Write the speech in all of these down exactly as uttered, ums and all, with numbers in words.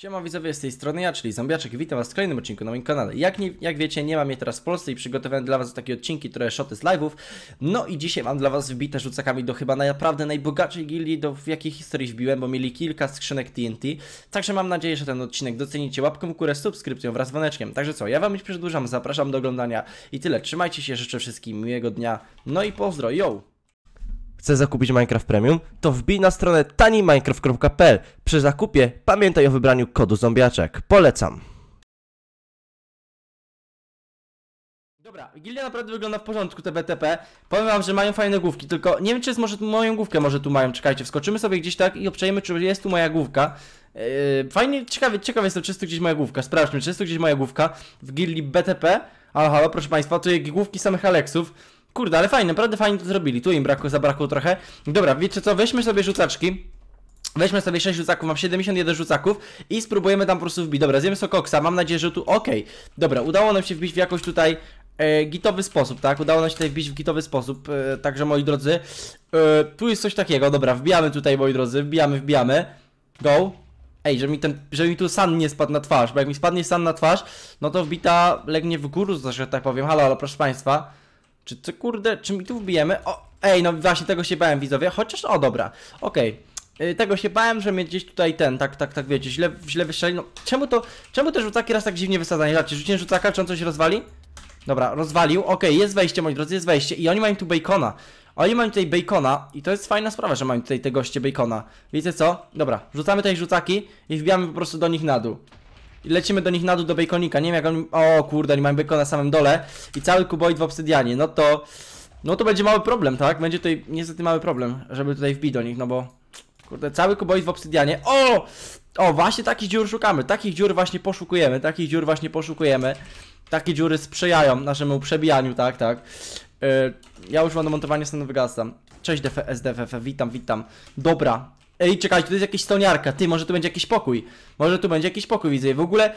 Siema widzowie, z tej strony ja, czyli Zombiaczek, witam was w kolejnym odcinku na moim kanale. Jak, nie, jak wiecie, nie mam je teraz w Polsce i przygotowałem dla was takie odcinki, trochę shoty z live'ów. No i dzisiaj mam dla was wbite rzucakami do chyba naprawdę najbogatszej gildii, do w jakiej historii wbiłem, bo mieli kilka skrzynek T N T. Także mam nadzieję, że ten odcinek docenicie łapką w górę, subskrypcją wraz z dzwoneczkiem. Także co, ja wam już przedłużam, zapraszam do oglądania i tyle. Trzymajcie się, życzę wszystkim miłego dnia, no i pozdro, yo! Chcesz zakupić Minecraft Premium? To wbij na stronę taniej minecraft kropka p l. Przy zakupie pamiętaj o wybraniu kodu Zombiaczek. Polecam. Dobra, gildia naprawdę wygląda w porządku, te B T P. Powiem wam, że mają fajne główki, tylko nie wiem, czy jest może tu moją główkę może tu mają. Czekajcie, wskoczymy sobie gdzieś tak i obczajmy, czy jest tu moja główka. Yy, fajnie, ciekawe, ciekawe jest to, czy jest tu gdzieś moja główka. Sprawdźmy, czy jest tu gdzieś moja główka w gildii B T P. Halo, halo, proszę państwa, tu jest główki samych Aleksów. Kurde, ale fajnie, naprawdę fajnie to zrobili. Tu im brakło, zabrakło trochę. Dobra, wiecie co, weźmy sobie rzucaczki. Weźmy sobie sześć rzucaków, mam siedemdziesiąt jeden rzucaków i spróbujemy tam po prostu wbić. Dobra, zjemy sokoksa, mam nadzieję, że tu okej. Okay. Dobra, udało nam się wbić w jakoś tutaj e, gitowy sposób, tak? Udało nam się tutaj wbić w gitowy sposób, e, także moi drodzy, e, tu jest coś takiego, dobra, wbijamy tutaj, moi drodzy, wbijamy, wbijamy. Go. Ej, żeby mi, ten, żeby mi tu san nie spadł na twarz, bo jak mi spadnie san na twarz, no to wbita legnie w górę, że tak powiem. Halo, halo, proszę państwa. Czy co, kurde, czy mi tu wbijemy? O, ej, no właśnie tego się bałem, widzowie, chociaż, o dobra, okej. Okay. Yy, tego się bałem, że mnie gdzieś tutaj ten, tak, tak, tak, wiecie, źle, źle wystrzeli. No, czemu to, czemu te rzucaki raz tak dziwnie wysadzają? Zobaczcie, rzuciłem rzucaka, czy on coś rozwali? Dobra, rozwalił, okej, okay, jest wejście, moi drodzy, jest wejście i oni mają tu bacona. Oni mają tutaj bacona i to jest fajna sprawa, że mają tutaj te goście bacona. Wiecie co? Dobra, rzucamy tutaj rzucaki i wbijamy po prostu do nich na dół. I lecimy do nich na dół, do baconika, nie wiem jak oni... O kurde, oni mają bacon na samym dole i cały kuboid w obsydianie, no to... No to będzie mały problem, tak? Będzie tutaj niestety mały problem, żeby tutaj wbić do nich, no bo... Kurde, cały kuboid w obsydianie. O! O, właśnie takich dziur szukamy, takich dziur właśnie poszukujemy, takich dziur właśnie poszukujemy. Takie dziury sprzyjają naszemu przebijaniu, tak, tak. Yy, ja już mam do montowania, stąd wygasam. Cześć S D F F, witam, witam. Dobra. Ej, czekajcie, to jest jakaś stoniarka, ty, może tu będzie jakiś pokój. Może tu będzie jakiś pokój, widzę. W ogóle...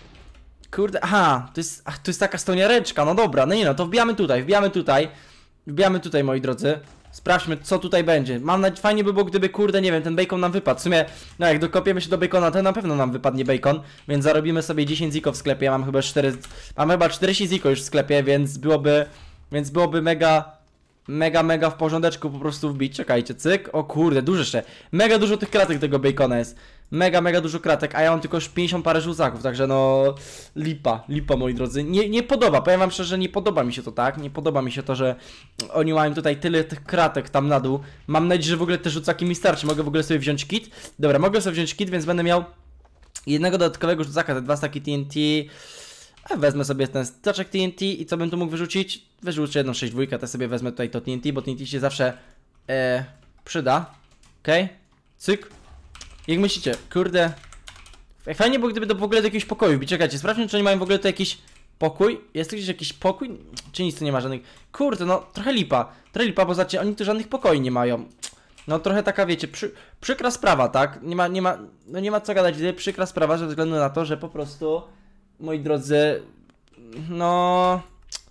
Kurde, aha, to jest, ach, to jest taka stoniareczka, no dobra, no nie no, to wbijamy tutaj, wbijamy tutaj. Wbijamy tutaj, moi drodzy. Sprawdźmy, co tutaj będzie. Mam nadzieję, fajnie by było, gdyby, kurde, nie wiem, ten bacon nam wypadł. W sumie, no jak dokopiemy się do bacona, to na pewno nam wypadnie bacon. Więc zarobimy sobie dziesięć ziko w sklepie, ja mam chyba cztery... Mam chyba czterdzieści ziko już w sklepie, więc byłoby... Więc byłoby mega... Mega, mega w porządeczku po prostu wbić. Czekajcie, cyk. O kurde, dużo jeszcze. Mega dużo tych kratek tego bacona jest. Mega, mega dużo kratek, a ja mam tylko już pięćdziesiąt parę rzucaków, także no... Lipa, lipa, moi drodzy. Nie, nie podoba, powiem wam szczerze, nie podoba mi się to, tak? Nie podoba mi się to, że oni mają tutaj tyle tych kratek tam na dół. Mam nadzieję, że w ogóle te rzucaki mi starczy. Mogę w ogóle sobie wziąć kit? Dobra, mogę sobie wziąć kit, więc będę miał jednego dodatkowego rzucaka, te dwa staki T N T. A wezmę sobie ten staczek T N T i co bym tu mógł wyrzucić? Wyrzucę jedną sześć dwa, to sobie wezmę tutaj to T N T, bo T N T się zawsze e, przyda. Okej, okay. Cyk. Jak myślicie, kurde, fajnie było, gdyby to w ogóle do jakiegoś pokoju. Czekajcie, sprawdźmy, czy oni mają w ogóle tu jakiś pokój. Jest tu gdzieś jakiś pokój? Czy nic tu nie ma żadnych? Kurde, no trochę lipa, trochę lipa, bo zobaczcie, oni tu żadnych pokoi nie mają. No trochę taka, wiecie, przy, przykra sprawa, tak? Nie ma, nie ma, no nie ma co gadać, przykra sprawa ze względu na to, że po prostu... Moi drodzy, no...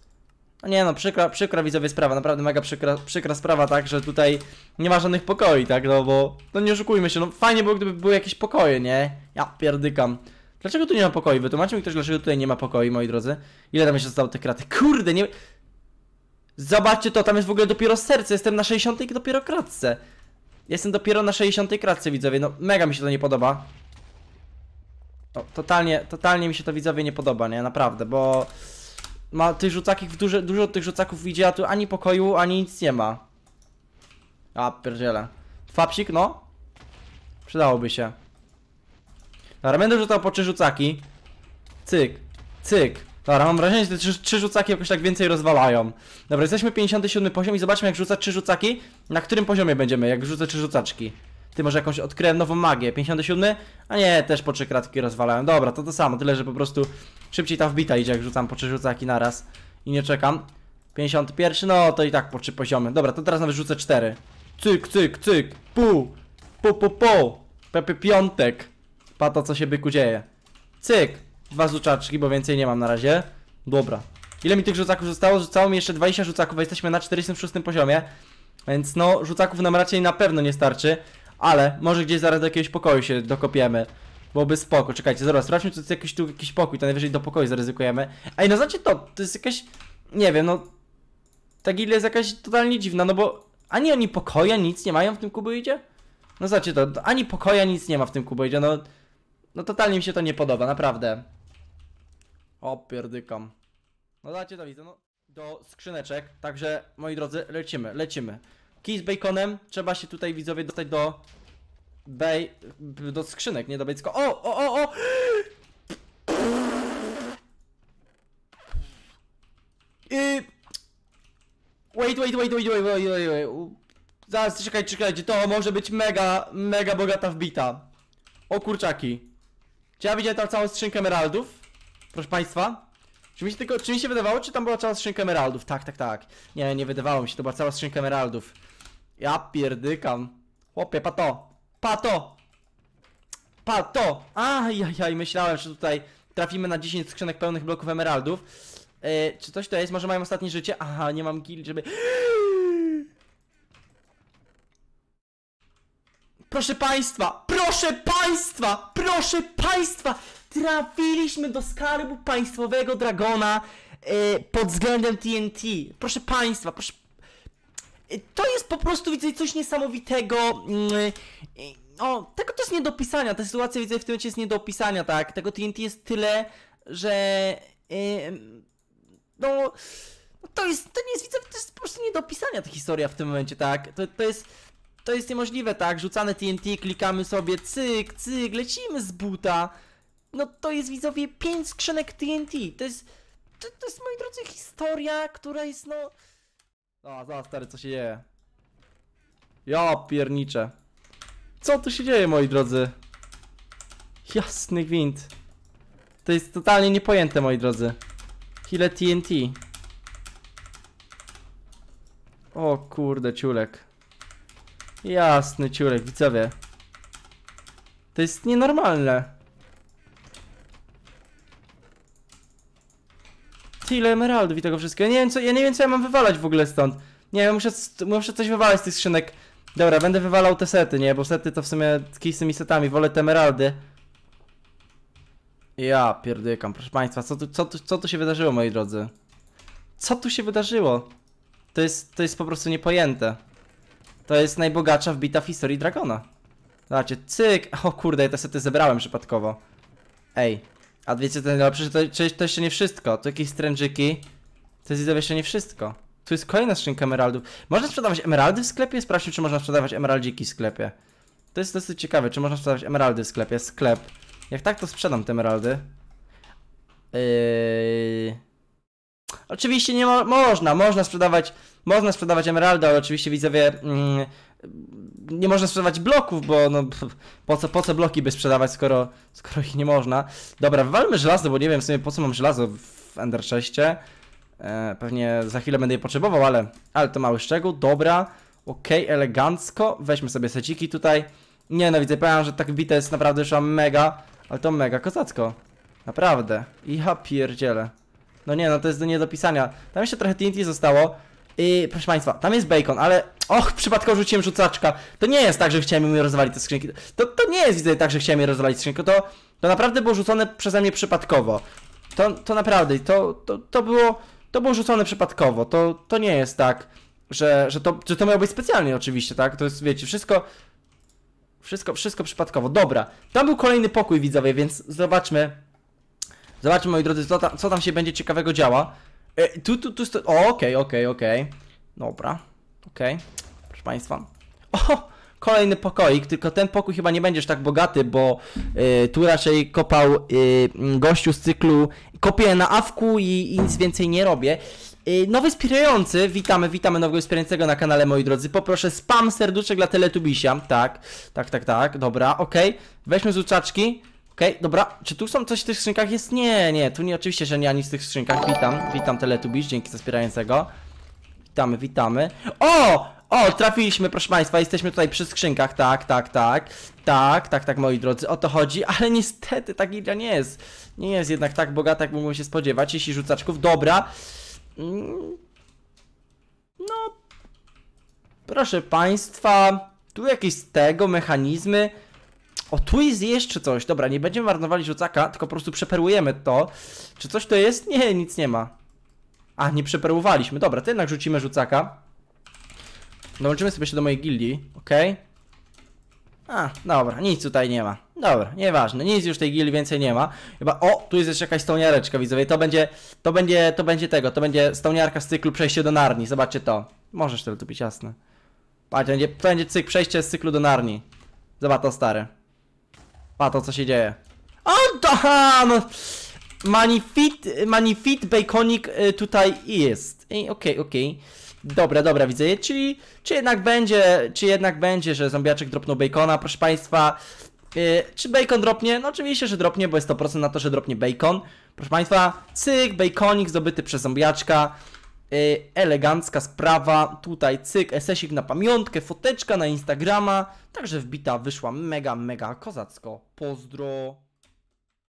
No nie no, przykra, przykra widzowie sprawa, naprawdę mega przykra, przykra sprawa, tak, że tutaj nie ma żadnych pokoi, tak, no bo... No nie oszukujmy się, no fajnie było, gdyby były jakieś pokoje, nie? Ja pierdykam. Dlaczego tu nie ma pokoi? Wytłumaczcie mi ktoś, dlaczego tutaj nie ma pokoi, moi drodzy. Ile tam jeszcze zostało tych kratek? Kurde, nie... Zobaczcie to, tam jest w ogóle dopiero serce, jestem na sześćdziesiątej dopiero kratce. Jestem dopiero na sześćdziesiątej kratce, widzowie, no mega mi się to nie podoba. O, totalnie, totalnie mi się to, widzowie, nie podoba, nie? Naprawdę, bo ma tych rzucakich, dużo, dużo tych rzucaków idzie, a tu ani pokoju, ani nic nie ma. A, pierdziele. Fapsik, no? Przydałoby się. Dobra, będę rzucał po trzy rzucaki. Cyk, cyk. Dobra, mam wrażenie, że te trzy, trzy rzucaki jakoś tak więcej rozwalają. Dobra, jesteśmy pięćdziesiąty siódmy poziom i zobaczmy, jak rzucać trzy rzucaki. Na którym poziomie będziemy, jak rzucę trzy rzucaczki. Ty, może jakąś odkryłem nową magię. pięćdziesiąty siódmy? A nie, też po trzy kratki rozwalałem. Dobra, to to samo, tyle, że po prostu szybciej ta wbita idzie, jak rzucam po trzy rzucaki naraz. I nie czekam. pięćdziesiąty pierwszy, no to i tak po trzy poziomy. Dobra, to teraz nawet rzucę cztery. Cyk, cyk, cyk. Pu, pu, pu, pu. Pepe piątek. Pato, co się byku dzieje. Cyk. Dwa rzucaczki, bo więcej nie mam na razie. Dobra. Ile mi tych rzucaków zostało? Zostało mi jeszcze dwadzieścia rzucaków, a jesteśmy na czterdziestym szóstym poziomie. Więc no, rzucaków nam raczej na pewno nie starczy. Ale może gdzieś zaraz do jakiegoś pokoju się dokopiemy. Byłoby spoko, czekajcie, zaraz, sprawdźmy, czy to jest jakiś tu jakiś pokój, to najwyżej do pokoju zaryzykujemy. Ej, no znaczy to, to jest jakaś, nie wiem, no, ta gildia jest jakaś totalnie dziwna, no bo ani oni pokoja, nic nie mają w tym kuboidzie? No znaczy to, ani pokoja, nic nie ma w tym kuboidzie, no, no totalnie mi się to nie podoba, naprawdę. O, pierdykam. No dacie to widzę, no, do skrzyneczek, także, moi drodzy, lecimy, lecimy. Kij z baconem, trzeba się tutaj, widzowie, dostać do... Bej... do skrzynek, nie do bejcko. O, o, o, o! I... Wait, wait, wait, wait, wait, wait, wait, wait. Zaraz, czekajcie, czekajcie, to może być mega, mega bogata wbita. O kurczaki. Czy ja widziałem tam całą skrzynkę emeraldów? Proszę państwa. Czy mi się tylko, czy mi się wydawało, czy tam była cała skrzynka emeraldów? Tak, tak, tak. Nie, nie wydawało mi się, to była cała skrzynka emeraldów. Ja pierdykam. Chłopie, pato. Pato! Pato! Ajajaj, myślałem, że tutaj trafimy na dziesięć skrzynek pełnych bloków emeraldów. Yy, czy coś to jest? Może mają ostatnie życie? Aha, nie mam kill, żeby... Proszę państwa! Proszę państwa! Proszę państwa! Trafiliśmy do skarbu państwowego Dragona yy, pod względem T N T. Proszę państwa, proszę... To jest po prostu, widzę, coś niesamowitego. O, tego to jest nie do opisania. Ta sytuacja, widzę, w tym momencie jest nie do opisania, tak? Tego T N T jest tyle, że... Yy, no... To jest, to nie jest, widzę, to jest po prostu nie do opisania ta historia w tym momencie, tak? To, to jest... To jest niemożliwe, tak? Rzucane T N T, klikamy sobie, cyk, cyk, lecimy z buta. No to jest, widzowie, pięć skrzynek T N T. To jest... To, to jest, moi drodzy, historia, która jest, no... O, zobacz, stary, co się dzieje. Ja pierniczę. Co tu się dzieje, moi drodzy? Jasny gwint. To jest totalnie niepojęte, moi drodzy. Ile T N T. O kurde, ciulek. Jasny ciulek, widzowie. To jest nienormalne. Tyle emeraldów i tego wszystkiego. Ja nie wiem co, ja nie wiem co ja mam wywalać w ogóle stąd. Nie wiem, muszę, muszę coś wywalać z tych skrzynek. Dobra, będę wywalał te sety, nie? Bo sety to w sumie kij z tymi setami, wolę te emeraldy. Ja pierdykam, proszę państwa, co tu, co, tu, co tu się wydarzyło, moi drodzy? Co tu się wydarzyło? To jest, to jest po prostu niepojęte. To jest najbogatsza wbita w historii Dragona. Zobaczcie, cyk. O kurde, ja te sety zebrałem przypadkowo. Ej, a wiecie, to, no, to, to, to jeszcze nie wszystko. Tu jakieś strężyki. To jest jeszcze nie wszystko. Tu jest kolejna skrzynka emeraldów. Można sprzedawać emeraldy w sklepie? Sprawdźmy, czy można sprzedawać emeraldziki w sklepie. To jest dosyć ciekawe, czy można sprzedawać emeraldy w sklepie. Sklep. Jak tak, to sprzedam te emeraldy. Yy... Oczywiście nie mo można, można sprzedawać, można sprzedawać emeraldy, ale oczywiście, widzowie, mm, nie można sprzedawać bloków, bo no pff, po co, po co bloki by sprzedawać, skoro, skoro ich nie można. Dobra, wywalmy żelazo, bo nie wiem w sumie po co mam żelazo w Ender sześć. E, pewnie za chwilę będę je potrzebował, ale, ale to mały szczegół. Dobra, okej, okay, elegancko. Weźmy sobie seciki tutaj. Nie no, widzę, powiem, że tak wbite jest naprawdę już mega, ale to mega kozacko. Naprawdę. Ja pierdzielę. No nie, no to jest do niedopisania. Tam jeszcze trochę T N T zostało. I proszę państwa, tam jest bacon, ale... Och, przypadkowo rzuciłem rzucaczka. To nie jest tak, że chciałem mi rozwalić te skrzynki. To, to nie jest, widzę, tak, że chciałem mi rozwalić skrzynkę. To, to naprawdę było rzucone przeze mnie przypadkowo. To, to naprawdę, to, to, to było... To było rzucone przypadkowo. To, to nie jest tak, że, że, to, że to miało być specjalnie oczywiście, tak? To jest, wiecie, wszystko... Wszystko, wszystko przypadkowo. Dobra, tam był kolejny pokój, widzowie, więc zobaczmy... Zobaczmy, moi drodzy, co tam, co tam się będzie ciekawego działa. E, tu, tu, tu, tu, o, okej, okej, okej. Dobra, okej, okay. Proszę państwa. O, kolejny pokoik, tylko ten pokój chyba nie będziesz tak bogaty, bo y, tu raczej kopał y, gościu z cyklu kopię na awku i, i nic więcej nie robię. Y, nowy wspierający, witamy, witamy nowego wspierającego na kanale, moi drodzy. Poproszę spam serduszek dla Teletubisia. Tak, tak, tak, tak, dobra, okej. Okay. Weźmy z uczaczki. Okej, okay, dobra, czy tu są coś w tych skrzynkach? Jest? Nie, nie, tu nie, oczywiście, że nie ani w tych skrzynkach. Witam, witam Teletubisz, dzięki za wspierającego. Witamy, witamy. O! O, trafiliśmy, proszę państwa, jesteśmy tutaj przy skrzynkach, tak, tak, tak. Tak, tak, tak, moi drodzy, o to chodzi, ale niestety ta gildia nie jest. Nie jest jednak tak bogata, jak mógłbym się spodziewać, jeśli rzucaczków, dobra. No, proszę państwa, tu jakieś z tego mechanizmy. O, tu jest jeszcze coś. Dobra, nie będziemy marnowali rzucaka, tylko po prostu przeperłujemy to. Czy coś to jest? Nie, nic nie ma. A, nie przeperłowaliśmy. Dobra, to jednak rzucimy rzucaka. Dołączymy sobie jeszcze do mojej gildii, okej. Okay. A, dobra, nic tutaj nie ma. Dobra, nieważne, nic już tej gildii więcej nie ma. Chyba, o, tu jest jeszcze jakaś stołniareczka, widzowie. To będzie, to będzie, to będzie tego, to będzie stołniarka z cyklu przejście do Narni. Zobaczcie to. Możesz to być jasne. Patrz, to będzie, to będzie cykl, przejście z cyklu do Narni. Zobacz to, stary. Patrz to, co się dzieje. O, to, ha, no. Manifit, Manifit Baconik y, tutaj jest. Okej, okej. Okay, okay. Dobra, dobra, widzę. Czyli, czy jednak będzie, czy jednak będzie, że zombiaczek dropnął bacona, proszę państwa. Yy, czy bacon dropnie? No oczywiście, że dropnie, bo jest sto procent na to, że dropnie bacon. Proszę państwa, cyk, baconik zdobyty przez zombiaczka. Yy, elegancka sprawa. Tutaj cyk, esesik na pamiątkę, foteczka na Instagrama. Także wbita wyszła mega, mega kozacko. Pozdro.